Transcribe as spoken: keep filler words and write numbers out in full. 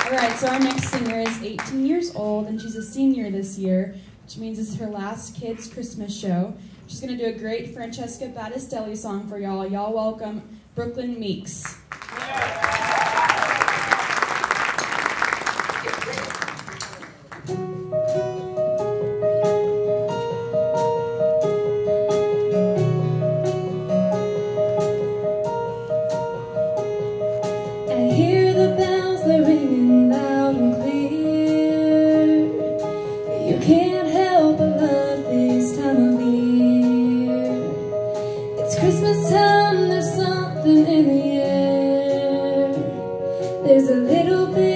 Alright, so our next singer is eighteen years old, and she's a senior this year, which means it's her last kids' Christmas show. She's going to do a great Francesca Battistelli song for y'all. Y'all welcome Brooklyn Meeks. I hear the bells, they're ringing loud and clear. You can't help but love this time of year. It's Christmas time, there's something in the air. There's a little bit